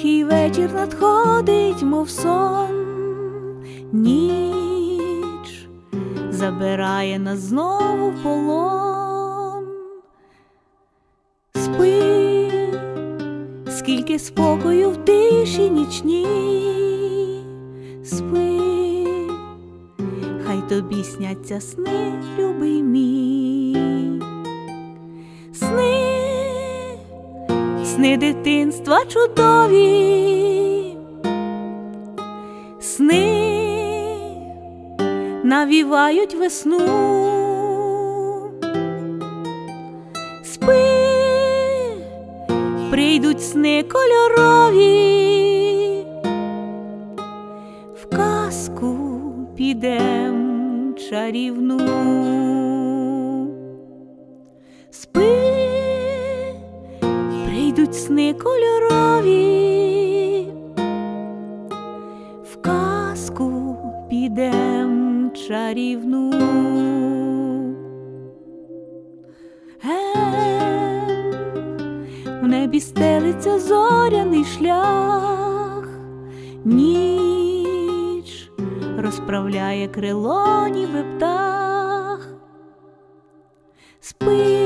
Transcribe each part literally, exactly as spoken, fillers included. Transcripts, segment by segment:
Тихий вечір надходить, мов сон, ніч забирає нас знову в полон. Спи, скільки спокою в тиші нічній, спи, хай тобі сняться сни, любий мій. Сни, сни дитинства чудові, сни навівають весну. Спи, прийдуть сни кольорові, в казку підем чарівну. Спи, прийдуть сни кольорові, в казку підем чарівну. Ем, в небі стелиться зоряний шлях, ніч розправляє крило, ніби птах. Спи,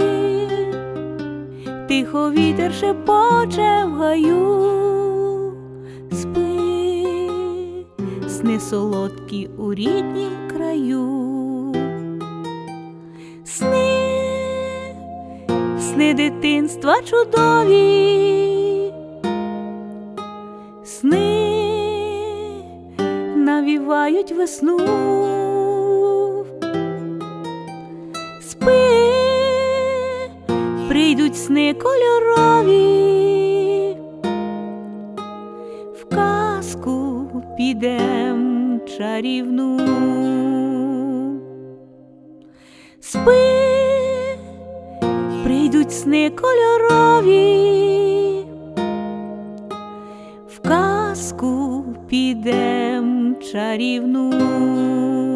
тихо вітер шепоче в гаю, спи, сни солодкі у ріднім краю. Сни, сни дитинства чудові, сни навівають весну. Спи, прийдуть сни кольорові, в казку підем чарівну. Спи, прийдуть сни кольорові, в казку підем чарівну.